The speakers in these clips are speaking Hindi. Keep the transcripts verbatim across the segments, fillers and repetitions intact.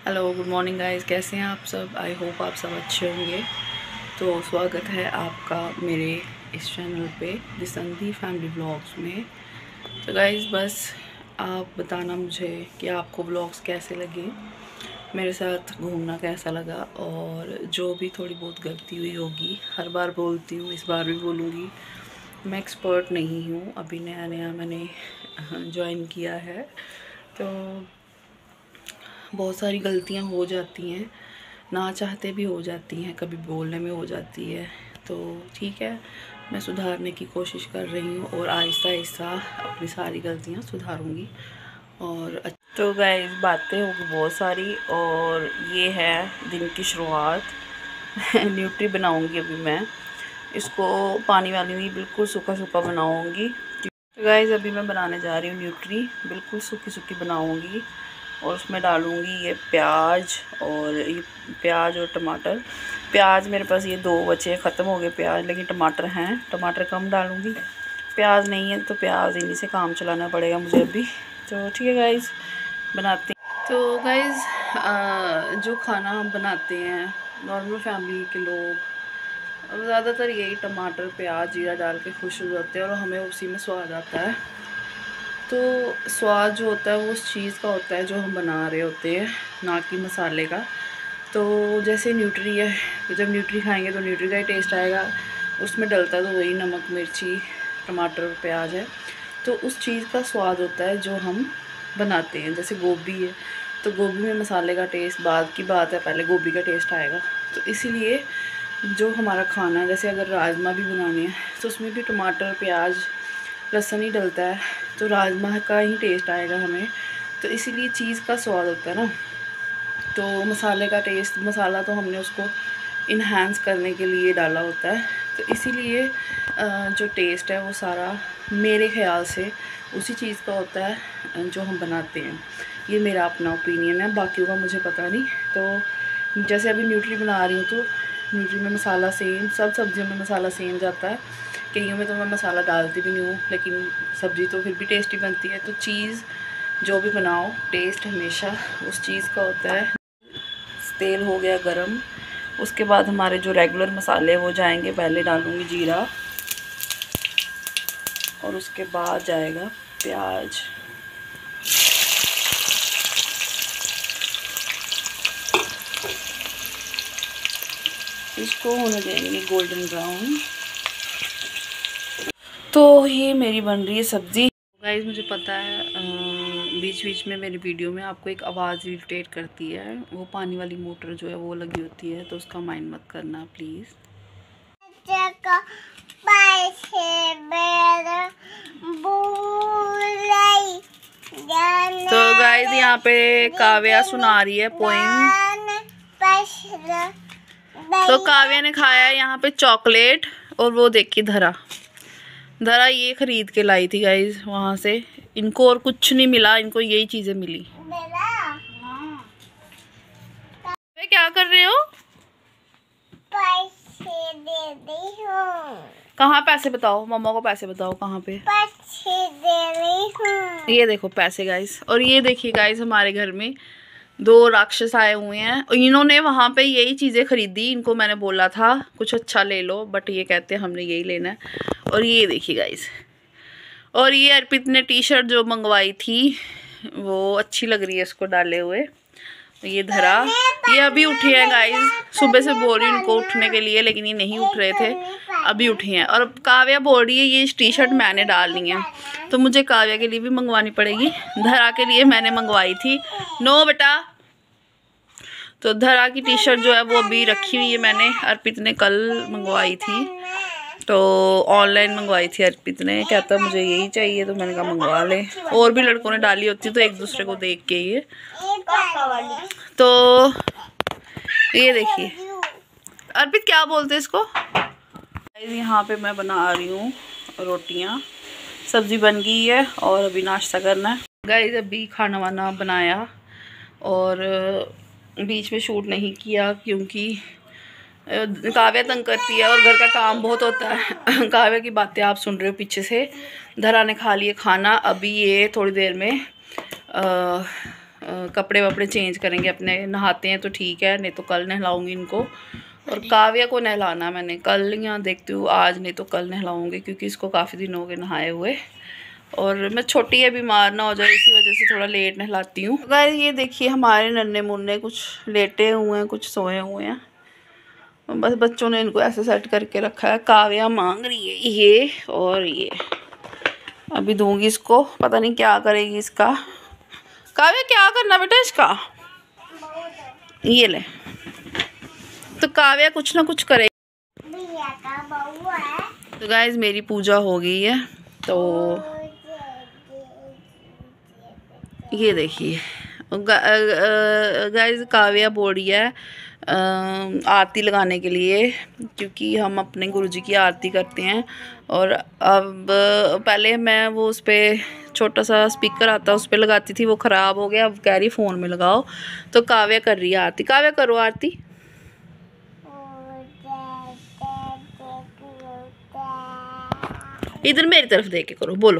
Hello, good morning guys. कैसे हैं आप सब? आई होप आप सब अच्छे होंगे। तो स्वागत है आपका मेरे इस चैनल पे दिसंधी फैमिली व्लॉग्स में। तो गाइस बस आप बताना मुझे कि आपको व्लॉग्स कैसे लगे, मेरे साथ घूमना कैसा लगा, और जो भी थोड़ी बहुत गलती हुई होगी, हर बार बोलती हूँ, इस बार भी बोलूँगी, मैं एक्सपर्ट नहीं हूँ, अभी नया नया मैंने ज्वाइन किया है, तो बहुत सारी गलतियां हो जाती हैं, ना चाहते भी हो जाती हैं, कभी बोलने में हो जाती है। तो ठीक है, मैं सुधारने की कोशिश कर रही हूँ और आहिस्ता आहिस्ता अपनी सारी गलतियाँ सुधारूँगी। और तो गाइस बातें होगी बहुत सारी, और ये है दिन की शुरुआत। न्यूट्री बनाऊँगी अभी मैं, इसको पानी वाली नहीं, बिल्कुल सूखा सूखा बनाऊँगी। तो गाइस अभी मैं बनाने जा रही हूँ न्यूट्री, बिल्कुल सूखी सूखी बनाऊँगी, और उसमें डालूँगी ये प्याज और ये प्याज और टमाटर। प्याज मेरे पास ये दो बचे, ख़त्म हो गए प्याज, लेकिन टमाटर हैं, टमाटर कम डालूँगी। प्याज नहीं है तो प्याज इन्हीं से काम चलाना पड़ेगा मुझे अभी। तो ठीक है गाइस, बनाते हैं। तो गाइस जो खाना हम बनाते हैं नॉर्मल फैमिली के लोग ज़्यादातर यही टमाटर प्याज जीरा डाल के खुश हो जाते हैं, और हमें उसी में स्वाद आता है। तो स्वाद जो होता है वो उस चीज़ का होता है जो हम बना रहे होते हैं, ना कि मसाले का। तो जैसे न्यूट्री है, जब न्यूट्री खाएंगे तो न्यूट्री का ही टेस्ट आएगा, उसमें डलता तो वही नमक मिर्ची टमाटर प्याज है, तो उस चीज़ का स्वाद होता है जो हम बनाते हैं। जैसे गोभी है, तो गोभी में मसाले का टेस्ट बाद की बात है, पहले गोभी का टेस्ट आएगा। तो इसीलिए जो हमारा खाना है, जैसे अगर राजमा भी बनाने हैं तो उसमें भी टमाटर प्याज लहसुन ही डलता है, तो राजमा का ही टेस्ट आएगा हमें। तो इसीलिए चीज़ का स्वाद होता है ना, तो मसाले का टेस्ट, मसाला तो हमने उसको इन्हांस करने के लिए डाला होता है। तो इसीलिए जो टेस्ट है वो सारा मेरे ख्याल से उसी चीज़ का होता है जो हम बनाते हैं। ये मेरा अपना ओपिनियन है, बाकियों का मुझे पता नहीं। तो जैसे अभी न्यूट्री बना रही हूँ तो न्यूट्री में मसाला सेम, सब सब्जियों में मसाला सेम जाता है। कईयों में तो मैं मसाला डालती भी नहीं हूँ, लेकिन सब्ज़ी तो फिर भी टेस्टी बनती है। तो चीज़ जो भी बनाओ, टेस्ट हमेशा उस चीज़ का होता है। तेल हो गया गरम, उसके बाद हमारे जो रेगुलर मसाले वो जाएंगे। पहले डालूँगी जीरा, और उसके बाद जाएगा प्याज, इसको होने देंगे गोल्डन ब्राउन। तो ये मेरी बन रही है सब्ज़ी। गाइस मुझे पता है बीच बीच में मेरी वीडियो में आपको एक आवाज़ इरिटेट करती है, वो पानी वाली मोटर जो है वो लगी होती है, तो उसका माइंड मत करना प्लीज़। तो गाइस यहाँ पे काव्या सुना रही है पोइम। तो काव्या ने खाया यहाँ पे चॉकलेट, और वो देखिए धरा धरा ये खरीद के लाई थी गाइस वहाँ से। इनको और कुछ नहीं मिला, इनको यही चीजें मिली। वे क्या कर रहे हो? पैसे दे रही हूँ। कहाँ पैसे बताओ, मम्मा को पैसे बताओ कहाँ पे पैसे दे रही हूँ। ये देखो पैसे गाइस। और ये देखिए गाइस, हमारे घर में दो राक्षस आए हुए हैं, और इन्होंने वहाँ पे यही चीज़ें खरीदी। इनको मैंने बोला था कुछ अच्छा ले लो, बट ये कहते हैं हमने यही लेना है। और ये देखिए गाइस, और ये अर्पित ने टी शर्ट जो मंगवाई थी वो अच्छी लग रही है इसको डाले हुए। ये धरा, ये अभी उठे हैं गाइस, सुबह से बोल रही हूँ इनको उठने के लिए, लेकिन ये नहीं उठ रहे थे, अभी उठे हैं। और काव्या बोल रही है ये टी शर्ट मैंने डालनी है, तो मुझे काव्या के लिए भी मंगवानी पड़ेगी। धरा के लिए मैंने मंगवाई थी। नो बेटा, तो धरा की टी शर्ट जो है वो अभी रखी हुई है मैंने, अर्पित ने कल मंगवाई थी, तो ऑनलाइन मंगवाई थी अर्पित ने, कहता मुझे यही चाहिए, तो मैंने कहा मंगवा ले। और भी लड़कों ने डाली होती तो एक दूसरे को देख के ये। तो ये देखिए अर्पित क्या बोलते हैं इसको। यहाँ पे मैं बना रही हूँ रोटियाँ, सब्जी बन गई है और अभी नाश्ता करना है गाइस। अभी खाना वाना बनाया और बीच में शूट नहीं किया क्योंकि काव्या तंग करती है और घर का काम बहुत होता है। काव्या की बातें आप सुन रहे हो पीछे से। धरा ने खा लिया खाना, अभी ये थोड़ी देर में आ, कपड़े वपड़े चेंज करेंगे अपने, नहाते हैं तो ठीक है, नहीं तो कल नहलाऊँगी इनको। और काव्या को नहलाना मैंने कल, यहाँ देखती हूँ आज नहीं तो कल नहलाऊँगी, क्योंकि इसको काफ़ी दिन हो गए नहाए हुए। और मैं छोटी है, बीमार ना हो जाए, इसी वजह से थोड़ा लेट नहलाती हूँ। गाइस ये देखिए हमारे नन्हे मुन्ने कुछ लेटे हुए हैं, कुछ सोए हुए हैं, बस बच्चों ने इनको ऐसे सेट करके रखा है। काव्या मांग रही है ये और ये, अभी दूंगी इसको, पता नहीं क्या करेगी इसका। काव्या क्या करना बेटा इसका, ये ले, तो काव्या कुछ ना कुछ करे। तो गाइस मेरी पूजा हो गई है, तो ये देखिए गाइस काव्या बोल रही है आरती लगाने के लिए, क्योंकि हम अपने गुरुजी की आरती करते हैं। और अब पहले मैं वो उस पर छोटा सा स्पीकर आता है उस पर लगाती थी, वो ख़राब हो गया, अब कह रही फ़ोन में लगाओ। तो काव्या कर रही है आरती। काव्या करो आरती। इधर मेरी तरफ देख के करो, बोलो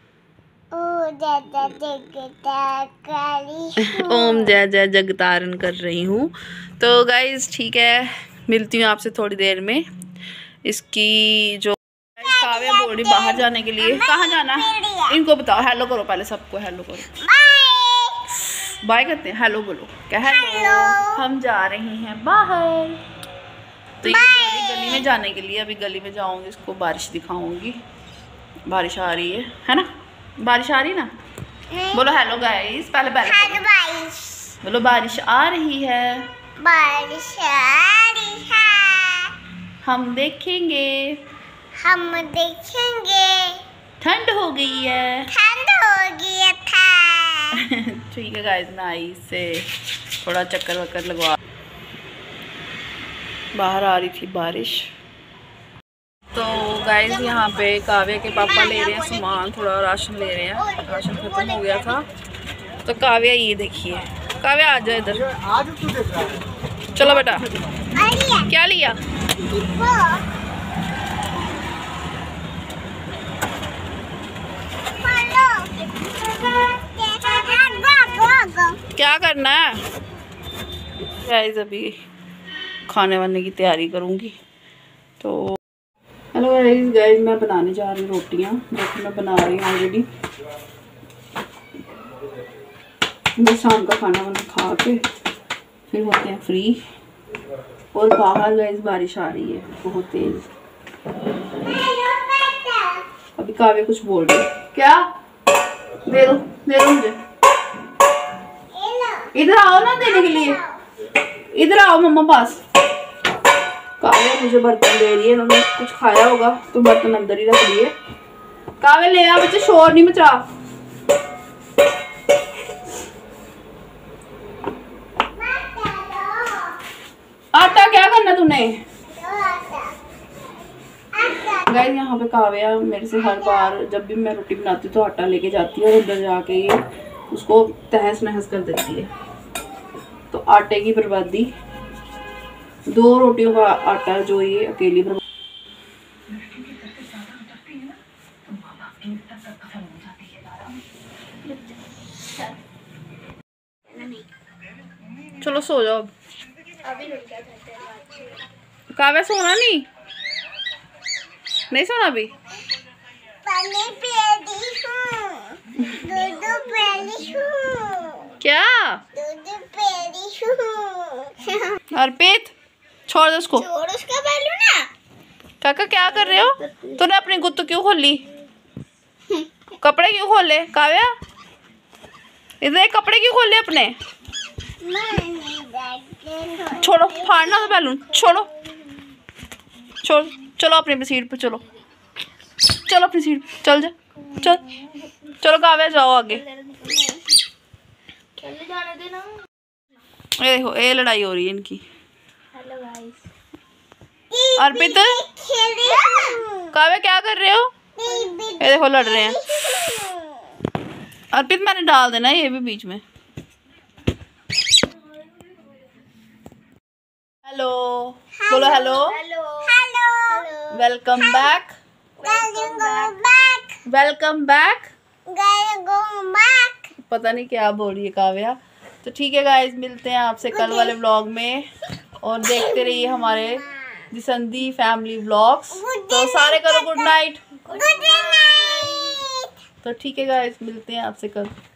ओम जय जय जगतारण कर रही हूँ। तो गाइज ठीक है, मिलती हूँ आपसे थोड़ी देर में। इसकी जो काव्या बोल रही बाहर जाने के लिए, कहाँ जाना है इनको बताओ, हेलो करो पहले सबको, हेलो करो, बाय करते हैं, हेलो बोलो, क्या हेलो, हम जा रहे हैं बाहर। तो ये बोल रही गली में जाने के लिए, अभी गली में जाऊँगी, इसको बारिश दिखाऊंगी, बारिश आ रही है है ना, बारिश आ रही ना, बोलो हेलो गाइस, पहले पहले हेलो गाइस बोलो, बारिश आ रही है, बारिश आ रही है, हम देखेंगे हम देखेंगे, ठंड हो गई है ठंड हो गई है था। ठीक है गाइस, मैं आई से थोड़ा चक्कर वक्कर लगवा, बाहर आ रही थी बारिश। तो गाइस यहाँ पे काव्या के पापा ले रहे हैं सामान, थोड़ा राशन ले रहे हैं, राशन खत्म हो गया था। तो काव्या ये देखिए, काव्या आ जाए इधर, चलो बेटा, क्या लिया, क्या करना है गाइस, अभी खाने वाने की तैयारी करूँगी। तो हेलो गाइस, गाइस मैं बनाने जा रही हूँ रोटियाँ, जो कि मैं बना रही हूँ ऑलरेडी। बस शाम का खाना वाना खा के फिर होते हैं फ्री। और बाहर गाइस बारिश आ रही है बहुत तेज। अभी काव्या कुछ बोल रही है, क्या दे दो दे दो मुझे, इधर आओ ना देने के लिए, इधर आओ मम्मा पास। काव्या मुझे बर्तन दे रही है, इन्होंने कुछ खाया होगा तो बर्तन अंदर ही रख दिए। काव्या ले आ बच्चे, शोर नहीं मचा। आटा क्या करना तूने? गाइस यहाँ पे काव्या मेरे से हर बार जब भी मैं रोटी बनाती हूँ तो आटा लेके जाती है और उधर जाके ये उसको तहस नहस कर देती है। तो आटे की बर्बादी, दो रोटियों का आटा जो ये अकेली बर्बादी। चलो सो जाओ। काव्या सोना नहीं नहीं सोना अभी, क्या अर्पित छोड़ दो उसको, छोड़ उसका पहलू ना। काका क्या कर रहे हो? तूने अपनी गुत्त क्यों खोली? कपड़े क्यों खोले काव्या? इधर कपड़े क्यों खोले अपने? छोड़ो, फाड़ना तो बैलून, छोड़ो छोड़, चलो अपनी सीट पे, चलो चलो अपनी सीट पे चल जा, चल चलो काव्या जाओ आगे। ये देखो ये लड़ाई हो रही है इनकी। अर्पित काव्या क्या कर रहे हो? ये देखो लड़ रहे हैं। अर्पित मैंने डाल देना ये भी बीच में। हेलो बोलो, hello welcome back, welcome back. पता नहीं क्या बोल रही है काव्या। तो ठीक है गाइस, मिलते हैं आपसे कल वाले व्लॉग में और देखते रहिए हमारे दिसंधी फैमिली व्लॉग्स। तो सारे करो गुड नाइट। तो ठीक है गाइस, मिलते हैं आपसे कल।